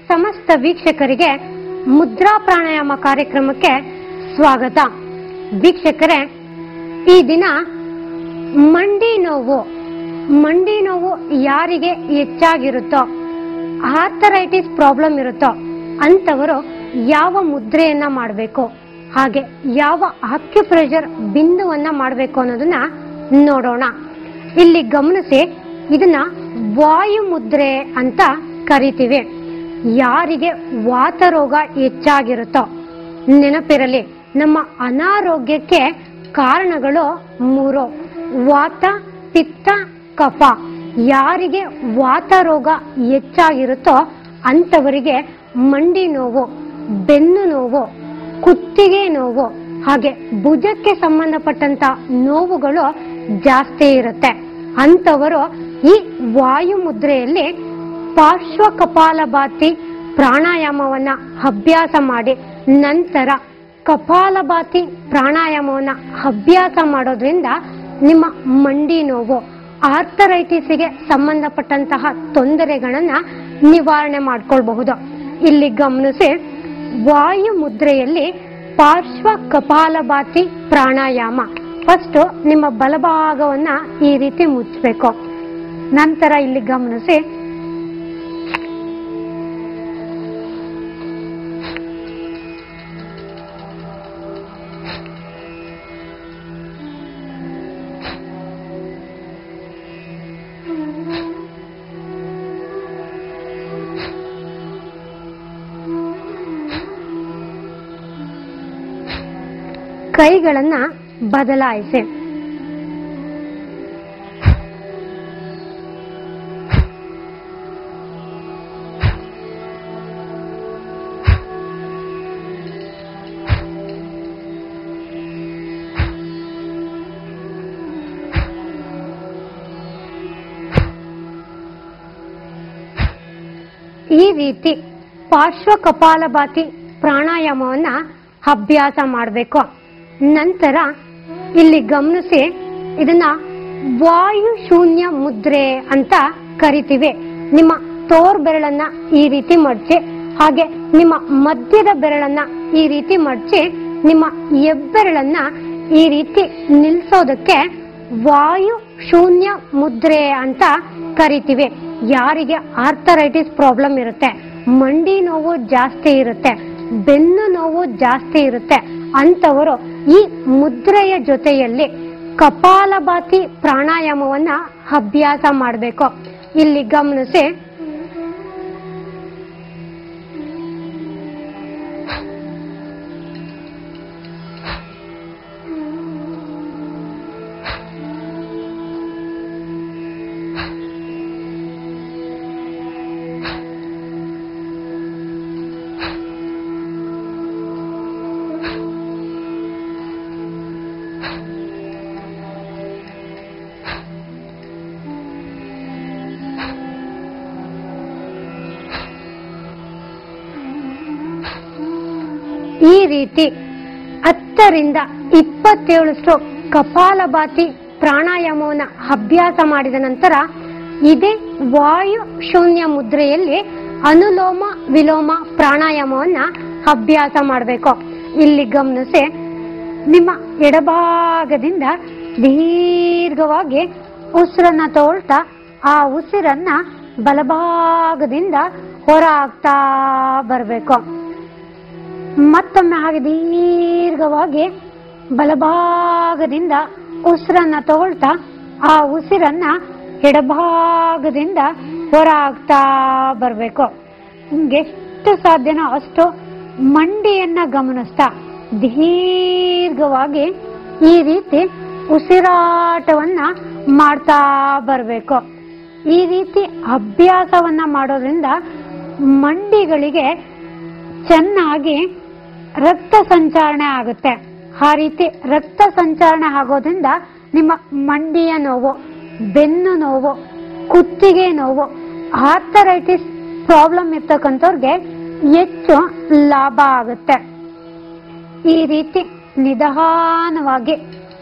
ಸಮಸ್ತ ವೀಕ್ಷಕರಿಗೆ ಮುದ್ರಾ ಪ್ರಾಣಾಯಾಮ ಕಾರ್ಯಕ್ರಮಕ್ಕೆ ಸ್ವಾಗತ. ವೀಕ್ಷಕರೇ, ಈ ದಿನ ಮಂಡಿ ನೋವು ಯಾರಿಗೆ ಹೆಚ್ಚಾಗಿರುತ್ತೋ, ಆರ್ಥರೈಟಿಸ್ ಪ್ರಾಬ್ಲಮ್ ಇರುತ್ತೋ ಅಂತವರು ಯಾವ ಮುದ್ರೆಯನ್ನ ಮಾಡಬೇಕು, ಹಾಗೆ ಯಾವ ಆಕ್ಯುಪ್ರೆಷರ್ ಬಿಂದುವನ್ನ ಮಾಡಬೇಕು ಅನ್ನೋದನ್ನ ನೋಡೋಣ. ಇಲ್ಲಿ ಗಮನಿಸಿ, ಇದನ್ನ ವಾಯು ಮುದ್ರೆ ಅಂತ ಕರಿತೀವಿ. ಯಾರಿಗೆ ವಾತ ರೋಗ ಹೆಚ್ಚಾಗಿರುತ್ತೋ, ನೆನಪಿರಲಿ, ನಮ್ಮ ಅನಾರೋಗ್ಯಕ್ಕೆ ಕಾರಣಗಳು 3: ವಾತ, ಪಿತ್ತ, ಕಫ. ಯಾರಿಗೆ ವಾತ ರೋಗ ಹೆಚ್ಚಾಗಿರುತ್ತೋ ಅಂತವರಿಗೆ ಮಂಡಿ ನೋವು, ಬೆನ್ನು ನೋವು, ಕುತ್ತಿಗೆ ನೋವು, ಹಾಗೆ ಭುಜಕ್ಕೆ ಸಂಬಂಧಪಟ್ಟಂತ ನೋವುಗಳು ಜಾಸ್ತಿ ಇರುತ್ತೆ. ಅಂತವರು ಈ ವಾಯು ಮುದ್ರೆಯಲ್ಲಿ ಪಾರ್ಶ್ವ ಕಪಾಲಭಾತಿ ಪ್ರಾಣಾಯಾಮವನ್ನ ಅಭ್ಯಾಸ ಮಾಡಿ, ನಂತರ ಕಪಾಲಭಾತಿ ಪ್ರಾಣಾಯಾಮವನ್ನ ಅಭ್ಯಾಸ ಮಾಡೋದ್ರಿಂದ ನಿಮ್ಮ ಮಂಡಿ ನೋವು, ಆರ್ಥರೈಟಿಸ್ಗೆ ಸಂಬಂಧಪಟ್ಟಂತಹ ತೊಂದರೆಗಳನ್ನ ನಿವಾರಣೆ ಮಾಡ್ಕೊಳ್ಬಹುದು. ಇಲ್ಲಿ ಗಮನಿಸಿ, ವಾಯು ಮುದ್ರೆಯಲ್ಲಿ ಪಾರ್ಶ್ವ ಕಪಾಲಭಾತಿ ಪ್ರಾಣಾಯಾಮ. ಫಸ್ಟ್ ನಿಮ್ಮ ಬಲಭಾಗವನ್ನ ಈ ರೀತಿ ಮುಚ್ಚಬೇಕು. ನಂತರ ಇಲ್ಲಿ ಗಮನಿಸಿ, ಕೈಗಳನ್ನ ಬದಲಾಯಿಸಿ. ಈ ರೀತಿ ಪಾರ್ಶ್ವ ಕಪಾಲಭಾತಿ ಪ್ರಾಣಾಯಾಮವನ್ನ ಅಭ್ಯಾಸ ಮಾಡಬೇಕು. ನಂತರ ಇಲ್ಲಿ ಗಮನಿಸಿ, ಇದನ್ನ ವಾಯು ಶೂನ್ಯ ಮುದ್ರೆ ಅಂತ ಕರಿತೀವಿ. ನಿಮ್ಮ ತೋರ್ ಬೆರಳನ್ನ ಈ ರೀತಿ ಮಡಚಿ, ಹಾಗೆ ನಿಮ್ಮ ಮಧ್ಯದ ಬೆರಳನ್ನ ಈ ರೀತಿ ಮಡಚಿ, ನಿಮ್ಮ ಹೆಬ್ಬೆರಳನ್ನ ಈ ರೀತಿ ನಿಲ್ಸೋದಕ್ಕೆ ವಾಯು ಶೂನ್ಯ ಮುದ್ರೆ ಅಂತ ಕರಿತೀವಿ. ಯಾರಿಗೆ ಆರ್ಥರೈಟಿಸ್ ಪ್ರಾಬ್ಲಮ್ ಇರುತ್ತೆ, ಮಂಡಿ ನೋವು ಜಾಸ್ತಿ ಇರುತ್ತೆ, ಬೆನ್ನು ನೋವು ಜಾಸ್ತಿ ಇರುತ್ತೆ ಅಂತವರು ಈ ಮುದ್ರೆಯ ಜೊತೆಯಲ್ಲಿ ಕಪಾಲಭಾತಿ ಪ್ರಾಣಾಯಾಮವನ್ನ ಅಭ್ಯಾಸ ಮಾಡಬೇಕು. ಇಲ್ಲಿ ಗಮನಿಸಿ, ಈ ರೀತಿ 10 ರಿಂದ 27 ಸ್ಟ್ರೋಕ್ ಕಪಾಲಭಾತಿ ಪ್ರಾಣಾಯಾಮವನ್ನು ಅಭ್ಯಾಸ ಮಾಡಿದ ನಂತರ ಇದೇ ವಾಯು ಶೂನ್ಯ ಮುದ್ರೆಯಲ್ಲಿ ಅನುಲೋಮ ವಿಲೋಮ ಪ್ರಾಣಾಯಾಮವನ್ನ ಅಭ್ಯಾಸ ಮಾಡಬೇಕು. ಇಲ್ಲಿ ಗಮನಿಸಿ, ನಿಮ್ಮ ಎಡಭಾಗದಿಂದ ದೀರ್ಘವಾಗಿ ಉಸಿರನ್ನ ತಗೊಳ್ತಾ ಆ ಉಸಿರನ್ನ ಬಲಭಾಗದಿಂದ ಹೊರ ಹಾಕ್ತಾ ಬರಬೇಕು. ಮತ್ತೊಮ್ಮೆ ಹಾಗೆ ದೀರ್ಘವಾಗಿ ಬಲಭಾಗದಿಂದ ಉಸಿರನ್ನ ತಗೊಳ್ತಾ ಆ ಉಸಿರನ್ನ ಎಡಭಾಗದಿಂದ ಹೊರ ಹಾಕ್ತಾ ಬರಬೇಕು. ನಿಮ್ಗೆ ಎಷ್ಟು ಸಾಧ್ಯನೋ ಅಷ್ಟು ಮಂಡಿಯನ್ನ ಗಮನಿಸ್ತಾ ದೀರ್ಘವಾಗಿ ಈ ರೀತಿ ಉಸಿರಾಟವನ್ನ ಮಾಡ್ತಾ ಬರಬೇಕು. ಈ ರೀತಿ ಅಭ್ಯಾಸವನ್ನ ಮಾಡೋದ್ರಿಂದ ಮಂಡಿಗಳಿಗೆ ಚೆನ್ನಾಗಿ ರಕ್ತ ಸಂಚಾರಣೆ ಆಗುತ್ತೆ. ಆ ರೀತಿ ರಕ್ತ ಸಂಚಾರಣೆ ಆಗೋದ್ರಿಂದ ನಿಮ್ಮ ಮಂಡಿಯ ನೋವು, ಬೆನ್ನು ನೋವು, ಕುತ್ತಿಗೆ ನೋವು, ಆರ್ಥರೈಟಿಸ್ ಪ್ರಾಬ್ಲಮ್ ಇರ್ತಕ್ಕಂಥವ್ರಿಗೆ ಹೆಚ್ಚು ಲಾಭ ಆಗುತ್ತೆ. ಈ ರೀತಿ ನಿಧಾನವಾಗಿ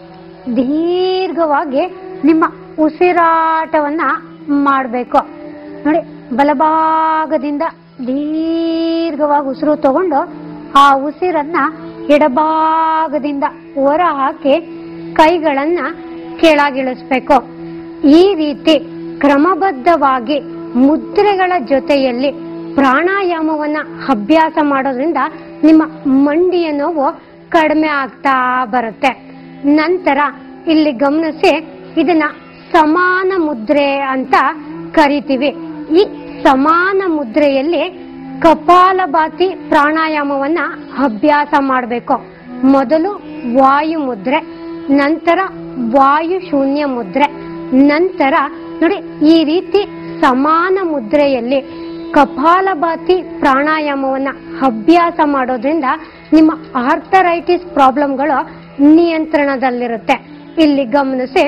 ದೀರ್ಘವಾಗಿ ನಿಮ್ಮ ಉಸಿರಾಟವನ್ನ ಮಾಡಬೇಕು. ನೋಡಿ, ಬಲಭಾಗದಿಂದ ದೀರ್ಘವಾಗಿ ಉಸಿರು ತಗೊಂಡು ಆ ಉಸಿರನ್ನ ಎಡಭಾಗದಿಂದ ಹೊರ ಹಾಕಿ ಕೈಗಳನ್ನ ಕೆಳಗಿಳಿಸ್ಬೇಕು. ಈ ರೀತಿ ಕ್ರಮಬದ್ಧವಾಗಿ ಮುದ್ರೆಗಳ ಜೊತೆಯಲ್ಲಿ ಪ್ರಾಣಾಯಾಮವನ್ನ ಅಭ್ಯಾಸ ಮಾಡೋದ್ರಿಂದ ನಿಮ್ಮ ಮಂಡಿಯ ನೋವು ಕಡಿಮೆ ಆಗ್ತಾ ಬರುತ್ತೆ. ನಂತರ ಇಲ್ಲಿ ಗಮನಿಸಿ, ಇದನ್ನ ಸಮಾನ ಮುದ್ರೆ ಅಂತ ಕರಿತೀವಿ. ಈ ಸಮಾನ ಮುದ್ರೆಯಲ್ಲಿ ಕಪಾಲಭಾತಿ ಪ್ರಾಣಾಯಾಮವನ್ನ ಅಭ್ಯಾಸ ಮಾಡಬೇಕು. ಮೊದಲು ವಾಯು ಮುದ್ರೆ, ನಂತರ ವಾಯು ಶೂನ್ಯ ಮುದ್ರೆ, ನಂತರ ನೋಡಿ ಈ ರೀತಿ ಸಮಾನ ಮುದ್ರೆಯಲ್ಲಿ ಕಪಾಲಭಾತಿ ಪ್ರಾಣಾಯಾಮವನ್ನ ಅಭ್ಯಾಸ ಮಾಡೋದ್ರಿಂದ ನಿಮ್ಮ ಆರ್ಥರೈಟಿಸ್ ಪ್ರಾಬ್ಲಮ್ಗಳು ನಿಯಂತ್ರಣದಲ್ಲಿರುತ್ತೆ. ಇಲ್ಲಿ ಗಮನಿಸಿ,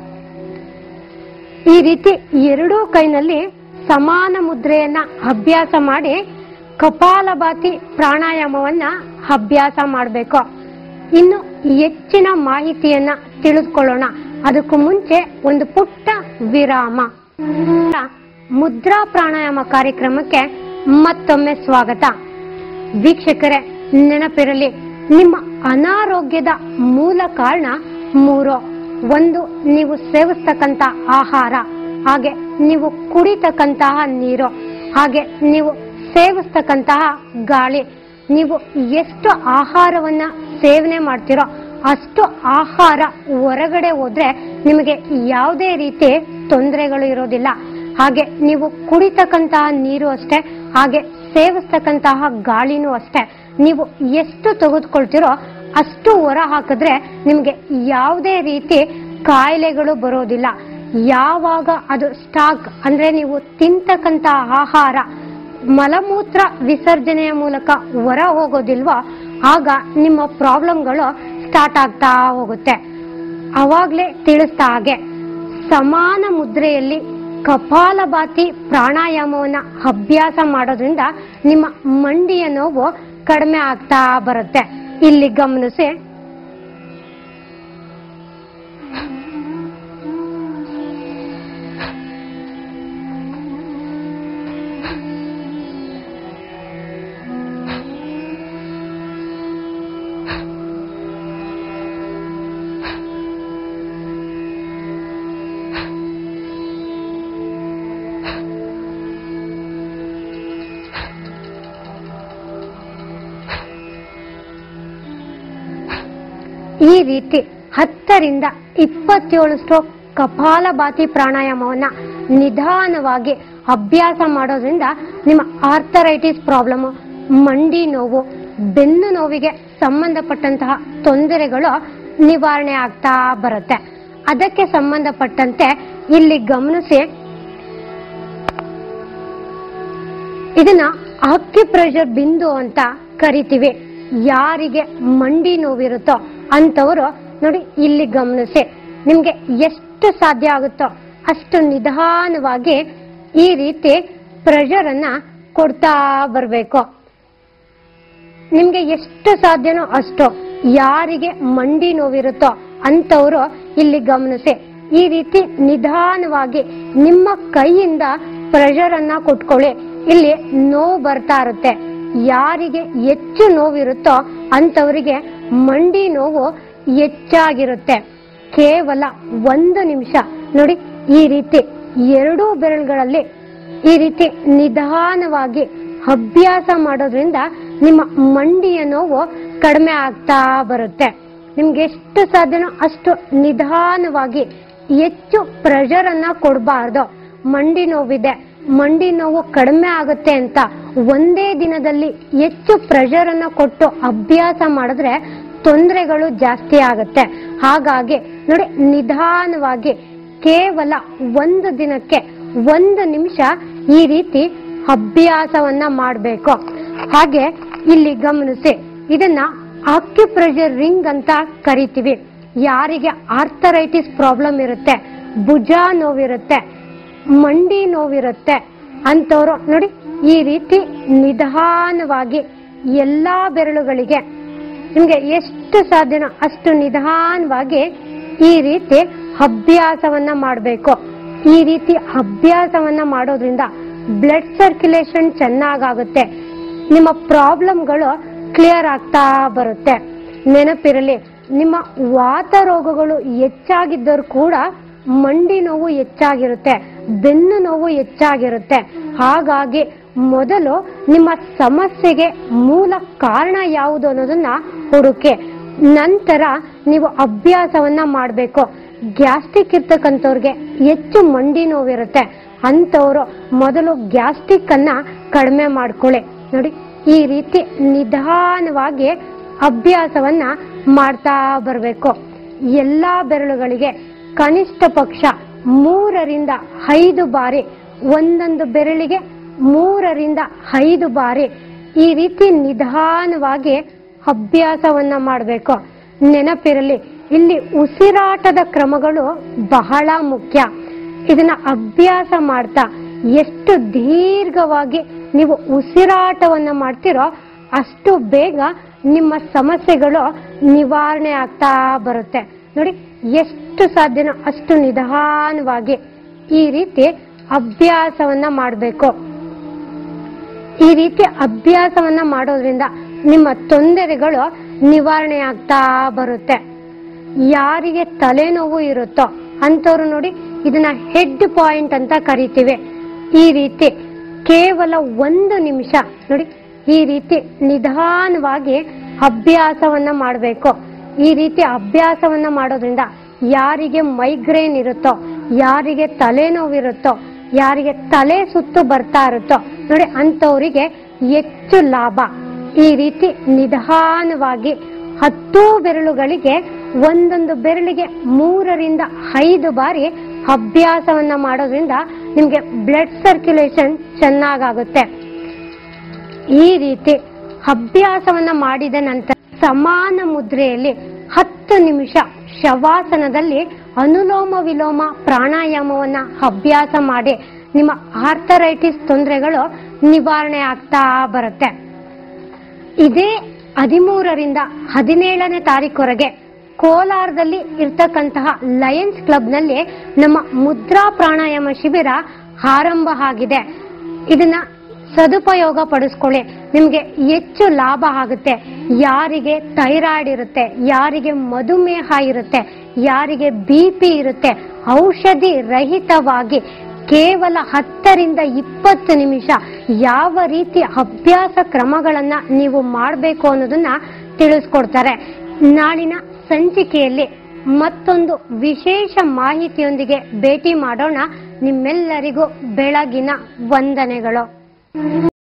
ಈ ರೀತಿ ಎರಡೂ ಕೈನಲ್ಲಿ ಸಮಾನ ಮುದ್ರೆಯನ್ನ ಅಭ್ಯಾಸ ಮಾಡಿ ಕಪಾಲಭಾತಿ ಪ್ರಾಣಾಯಾಮವನ್ನ ಅಭ್ಯಾಸ ಮಾಡಬೇಕು. ಇನ್ನು ಹೆಚ್ಚಿನ ಮಾಹಿತಿಯನ್ನ ತಿಳಿದುಕೊಳ್ಳೋಣ. ಅದಕ್ಕೂ ಮುಂಚೆ ಒಂದು ಪುಟ್ಟ ವಿರಾಮ. ಮುದ್ರಾ ಪ್ರಾಣಾಯಾಮ ಕಾರ್ಯಕ್ರಮಕ್ಕೆ ಮತ್ತೊಮ್ಮೆ ಸ್ವಾಗತ. ವೀಕ್ಷಕರೇ, ನೆನಪಿರಲಿ, ನಿಮ್ಮ ಅನಾರೋಗ್ಯದ ಮೂಲ ಕಾರಣ 3. ಒಂದು, ನೀವು ಸೇವಿಸ್ತಕ್ಕಂತ ಆಹಾರ, ಹಾಗೆ ನೀವು ಕುಡಿತಕ್ಕಂತಹ ನೀರು, ಹಾಗೆ ನೀವು ಸೇವಿಸ್ತಕ್ಕಂತಹ ಗಾಳಿ. ನೀವು ಎಷ್ಟು ಆಹಾರವನ್ನ ಸೇವನೆ ಮಾಡ್ತೀರೋ ಅಷ್ಟು ಆಹಾರ ಹೊರಗಡೆ ಹೋದ್ರೆ ನಿಮಗೆ ಯಾವುದೇ ರೀತಿ ತೊಂದರೆಗಳು ಇರೋದಿಲ್ಲ. ಹಾಗೆ ನೀವು ಕುಡಿತಕ್ಕಂತಹ ನೀರು ಅಷ್ಟೇ, ಹಾಗೆ ಸೇವಿಸ್ತಕ್ಕಂತಹ ಗಾಳಿನೂ ಅಷ್ಟೇ. ನೀವು ಎಷ್ಟು ತೆಗೆದುಕೊಳ್ತೀರೋ ಅಷ್ಟು ಹೊರ ಹಾಕಿದ್ರೆ ನಿಮಗೆ ಯಾವುದೇ ರೀತಿ ಕಾಯಿಲೆಗಳು ಬರೋದಿಲ್ಲ. ಯಾವಾಗ ಅದು ಸ್ಟಾಕ್ ಅಂದ್ರೆ ನೀವು ತಿಂತಕ್ಕಂತಹ ಆಹಾರ ಮಲಮೂತ್ರ ವಿಸರ್ಜನೆಯ ಮೂಲಕ ಹೊರ ಹೋಗೋದಿಲ್ವೋ ಆಗ ನಿಮ್ಮ ಪ್ರಾಬ್ಲಮ್ಗಳು ಸ್ಟಾರ್ಟ್ ಆಗ್ತಾ ಹೋಗುತ್ತೆ. ಅವಾಗ್ಲೇ ತಿಳಿಸ್ತಾ ಹಾಗೆ ಸಮಾನ ಮುದ್ರೆಯಲ್ಲಿ ಕಪಾಲಭಾತಿ ಪ್ರಾಣಾಯಾಮವನ್ನ ಅಭ್ಯಾಸ ಮಾಡೋದ್ರಿಂದ ನಿಮ್ಮ ಮಂಡಿಯ ನೋವು ಕಡಿಮೆ ಆಗ್ತಾ ಬರುತ್ತೆ. ಇಲ್ಲಿ ಗಮನಿಸಿ, ಈ ರೀತಿ 10 ರಿಂದ 27 ಸ್ಟ್ರೋಕ್ ಕಪಾಲಭಾತಿ ಪ್ರಾಣಾಯಾಮವನ್ನ ನಿಧಾನವಾಗಿ ಅಭ್ಯಾಸ ಮಾಡೋದ್ರಿಂದ ನಿಮ್ಮ ಆರ್ಥರೈಟಿಸ್ ಪ್ರಾಬ್ಲಮ್, ಮಂಡಿ ನೋವು, ಬೆನ್ನು ನೋವಿಗೆ ಸಂಬಂಧಪಟ್ಟಂತಹ ತೊಂದರೆಗಳು ನಿವಾರಣೆ ಆಗ್ತಾ ಬರುತ್ತೆ. ಅದಕ್ಕೆ ಸಂಬಂಧಪಟ್ಟಂತೆ ಇಲ್ಲಿ ಗಮನಿಸಿ, ಇದನ್ನ ಆಕ್ಯುಪ್ರೆಷರ್ ಬಿಂದು ಅಂತ ಕರಿತೀವಿ. ಯಾರಿಗೆ ಮಂಡಿ ನೋವಿರುತ್ತೋ ಅಂತವರು ನೋಡಿ ಇಲ್ಲಿ ಗಮನಿಸಿ, ನಿಮ್ಗೆ ಎಷ್ಟು ಸಾಧ್ಯ ಆಗುತ್ತೋ ಅಷ್ಟು ನಿಧಾನವಾಗಿ ಈ ರೀತಿ ಪ್ರೆಷರ್ ಅನ್ನ ಕೊಡ್ತಾ ಬರಬೇಕು. ನಿಮ್ಗೆ ಎಷ್ಟು ಸಾಧ್ಯನೋ ಅಷ್ಟು ಯಾರಿಗೆ ಮಂಡಿ ನೋವಿರುತ್ತೋ ಅಂತವರು ಇಲ್ಲಿ ಗಮನಿಸಿ, ಈ ರೀತಿ ನಿಧಾನವಾಗಿ ನಿಮ್ಮ ಕೈಯಿಂದ ಪ್ರೆಷರ್ ಅನ್ನ ಕೊಟ್ಕೊಳ್ಳಿ. ಇಲ್ಲಿ ನೋವು ಬರ್ತಾ ಇರುತ್ತೆ. ಯಾರಿಗೆ ಹೆಚ್ಚು ನೋವಿರುತ್ತೋ ಅಂತವರಿಗೆ ಮಂಡಿ ನೋವು ಹೆಚ್ಚಾಗಿರುತ್ತೆ. ಕೇವಲ 1 ನಿಮಿಷ ನೋಡಿ, ಈ ರೀತಿ 2 ಬೆರಳುಗಳಲ್ಲಿ ಈ ರೀತಿ ನಿಧಾನವಾಗಿ ಅಭ್ಯಾಸ ಮಾಡೋದ್ರಿಂದ ನಿಮ್ಮ ಮಂಡಿಯ ನೋವು ಕಡಿಮೆ ಆಗ್ತಾ ಬರುತ್ತೆ. ನಿಮ್ಗೆ ಎಷ್ಟು ಸಾಧ್ಯನೋ ಅಷ್ಟು ನಿಧಾನವಾಗಿ, ಹೆಚ್ಚು ಪ್ರೆಷರ್ ಅನ್ನ ಕೊಡಬಾರ್ದು. ಮಂಡಿ ನೋವಿದೆ, ಮಂಡಿ ನೋವು ಕಡಿಮೆ ಆಗುತ್ತೆ ಅಂತ ಒಂದೇ ದಿನದಲ್ಲಿ ಹೆಚ್ಚು ಪ್ರೆಷರ್ ಅನ್ನ ಕೊಟ್ಟು ಅಭ್ಯಾಸ ಮಾಡಿದ್ರೆ ತೊಂದರೆಗಳು ಜಾಸ್ತಿ ಆಗುತ್ತೆ. ಹಾಗಾಗಿ ನೋಡಿ, ನಿಧಾನವಾಗಿ ಕೇವಲ 1 ದಿನಕ್ಕೆ 1 ನಿಮಿಷ ಈ ರೀತಿ ಅಭ್ಯಾಸವನ್ನ ಮಾಡಬೇಕು. ಹಾಗೆ ಇಲ್ಲಿ ಗಮನಿಸಿ, ಇದನ್ನ ಆಕ್ಯುಪ್ರೆಷರ್ ರಿಂಗ್ ಅಂತ ಕರಿತೀವಿ. ಯಾರಿಗೆ ಆರ್ಥರೈಟಿಸ್ ಪ್ರಾಬ್ಲಮ್ ಇರುತ್ತೆ, ಭುಜ ನೋವಿರುತ್ತೆ, ಮಂಡಿ ನೋವಿರುತ್ತೆ ಅಂತವರು ನೋಡಿ ಈ ರೀತಿ ನಿಧಾನವಾಗಿ ಎಲ್ಲಾ ಬೆರಳುಗಳಿಗೆ ನಿಮ್ಗೆ ಎಷ್ಟು ಸಾಧ್ಯನೋ ಅಷ್ಟು ನಿಧಾನವಾಗಿ ಈ ರೀತಿ ಅಭ್ಯಾಸವನ್ನ ಮಾಡಬೇಕು. ಈ ರೀತಿ ಅಭ್ಯಾಸವನ್ನ ಮಾಡೋದ್ರಿಂದ ಬ್ಲಡ್ ಸರ್ಕ್ಯುಲೇಷನ್ ಚೆನ್ನಾಗಾಗುತ್ತೆ, ನಿಮ್ಮ ಪ್ರಾಬ್ಲಮ್ಗಳು ಕ್ಲಿಯರ್ ಆಗ್ತಾ ಬರುತ್ತೆ. ನೆನಪಿರಲಿ, ನಿಮ್ಮ ವಾತ ರೋಗಗಳು ಹೆಚ್ಚಾಗಿದ್ದರೂ ಕೂಡ ಮಂಡಿ ನೋವು ಹೆಚ್ಚಾಗಿರುತ್ತೆ, ಬೆನ್ನು ನೋವು ಹೆಚ್ಚಾಗಿರುತ್ತೆ. ಹಾಗಾಗಿ ಮೊದಲು ನಿಮ್ಮ ಸಮಸ್ಯೆಗೆ ಮೂಲ ಕಾರಣ ಯಾವುದು ಅನ್ನೋದನ್ನ ಹುಡುಕಿ, ನಂತರ ನೀವು ಅಭ್ಯಾಸವನ್ನ ಮಾಡಬೇಕು. ಗ್ಯಾಸ್ಟ್ರಿಕ್ ಇರ್ತಕ್ಕಂಥವ್ರಿಗೆ ಹೆಚ್ಚು ಮಂಡಿ ನೋವಿರುತ್ತೆ, ಅಂಥವ್ರು ಮೊದಲು ಗ್ಯಾಸ್ಟ್ರಿಕ್ ಅನ್ನ ಕಡಿಮೆ ಮಾಡ್ಕೊಳ್ಳಿ. ನೋಡಿ, ಈ ರೀತಿ ನಿಧಾನವಾಗಿ ಅಭ್ಯಾಸವನ್ನ ಮಾಡ್ತಾ ಬರಬೇಕು. ಎಲ್ಲಾ ಬೆರಳುಗಳಿಗೆ ಕನಿಷ್ಠ ಪಕ್ಷ 3 ರಿಂದ 5 ಬಾರಿ, ಒಂದೊಂದು ಬೆರಳಿಗೆ 3 ರಿಂದ 5 ಬಾರಿ ಈ ರೀತಿ ನಿಧಾನವಾಗಿ ಅಭ್ಯಾಸವನ್ನ ಮಾಡಬೇಕು. ನೆನಪಿರಲಿ, ಇಲ್ಲಿ ಉಸಿರಾಟದ ಕ್ರಮಗಳು ಬಹಳ ಮುಖ್ಯ. ಇದನ್ನ ಅಭ್ಯಾಸ ಮಾಡ್ತಾ ಎಷ್ಟು ದೀರ್ಘವಾಗಿ ನೀವು ಉಸಿರಾಟವನ್ನ ಮಾಡ್ತಿರೋ ಅಷ್ಟು ಬೇಗ ನಿಮ್ಮ ಸಮಸ್ಯೆಗಳು ನಿವಾರಣೆ ಆಗ್ತಾ ಬರುತ್ತೆ. ನೋಡಿ, ಎಷ್ಟು ಸಾಧ್ಯನೋ ಅಷ್ಟು ನಿಧಾನವಾಗಿ ಈ ರೀತಿ ಅಭ್ಯಾಸವನ್ನ ಮಾಡಬೇಕು. ಈ ರೀತಿ ಅಭ್ಯಾಸವನ್ನ ಮಾಡೋದ್ರಿಂದ ನಿಮ್ಮ ತೊಂದರೆಗಳು ನಿವಾರಣೆ ಆಗ್ತಾ ಬರುತ್ತೆ. ಯಾರಿಗೆ ತಲೆನೋವು ಇರುತ್ತೋ ಅಂತವ್ರು ನೋಡಿ, ಇದನ್ನ ಹೆಡ್ ಪಾಯಿಂಟ್ ಅಂತ ಕರಿತೀವಿ. ಈ ರೀತಿ ಕೇವಲ 1 ನಿಮಿಷ ನೋಡಿ, ಈ ರೀತಿ ನಿಧಾನವಾಗಿ ಅಭ್ಯಾಸವನ್ನ ಮಾಡಬೇಕು. ಈ ರೀತಿ ಅಭ್ಯಾಸವನ್ನ ಮಾಡೋದ್ರಿಂದ ಯಾರಿಗೆ ಮೈಗ್ರೇನ್ ಇರುತ್ತೋ, ಯಾರಿಗೆ ತಲೆನೋವಿರುತ್ತೋ, ಯಾರಿಗೆ ತಲೆ ಸುತ್ತು ಬರ್ತಾ ಇರುತ್ತೋ ನೋಡಿ, ಅಂತವರಿಗೆ ಹೆಚ್ಚು ಲಾಭ. ಈ ರೀತಿ ನಿಧಾನವಾಗಿ 10 ಬೆರಳುಗಳಿಗೆ ಒಂದೊಂದು ಬೆರಳಿಗೆ 3 ರಿಂದ 5 ಬಾರಿ ಅಭ್ಯಾಸವನ್ನ ಮಾಡೋದ್ರಿಂದ ನಿಮ್ಗೆ ಬ್ಲಡ್ ಸರ್ಕ್ಯುಲೇಷನ್ ಚೆನ್ನಾಗಾಗುತ್ತೆ. ಈ ರೀತಿ ಅಭ್ಯಾಸವನ್ನ ಮಾಡಿದ ನಂತರ ಸಮಾನ ಮುದ್ರೆಯಲ್ಲಿ 10 ನಿಮಿಷ ಶವಾಸನದಲ್ಲಿ ಅನುಲೋಮ ವಿಲೋಮ ಪ್ರಾಣಾಯಾಮವನ್ನ ಅಭ್ಯಾಸ ಮಾಡಿ ನಿಮ್ಮ ಆರ್ಥರೈಟಿಸ್ ತೊಂದರೆಗಳು ನಿವಾರಣೆ ಆಗ್ತಾ ಬರುತ್ತೆ. ಇದೇ 13 ರಿಂದ 17ನೇ ತಾರೀಕುವರೆಗೆ ಕೋಲಾರದಲ್ಲಿ ಇರ್ತಕ್ಕಂತಹ ಲಯನ್ಸ್ ಕ್ಲಬ್ ನಲ್ಲಿ ನಮ್ಮ ಮುದ್ರಾ ಪ್ರಾಣಾಯಾಮ ಶಿಬಿರ ಆರಂಭ ಆಗಿದೆ. ಇದನ್ನ ಸದುಪಯೋಗ ಪಡಿಸ್ಕೊಳ್ಳಿ, ನಿಮ್ಗೆ ಹೆಚ್ಚು ಲಾಭ ಆಗುತ್ತೆ. ಯಾರಿಗೆ ಥೈರಾಯ್ಡ್ ಇರುತ್ತೆ, ಯಾರಿಗೆ ಮಧುಮೇಹ ಇರುತ್ತೆ, ಯಾರಿಗೆ BP ಇರುತ್ತೆ, ಔಷಧಿ ರಹಿತವಾಗಿ ಕೇವಲ 10 ರಿಂದ 20 ನಿಮಿಷ ಯಾವ ರೀತಿ ಅಭ್ಯಾಸ ಕ್ರಮಗಳನ್ನ ನೀವು ಮಾಡಬೇಕು ಅನ್ನೋದನ್ನ ತಿಳಿಸ್ಕೊಡ್ತಾರೆ. ನಾಳಿನ ಸಂಚಿಕೆಯಲ್ಲಿ ಮತ್ತೊಂದು ವಿಶೇಷ ಮಾಹಿತಿಯೊಂದಿಗೆ ಭೇಟಿ ಮಾಡೋಣ. ನಿಮ್ಮೆಲ್ಲರಿಗೂ ಬೆಳಗಿನ ವಂದನೆಗಳು.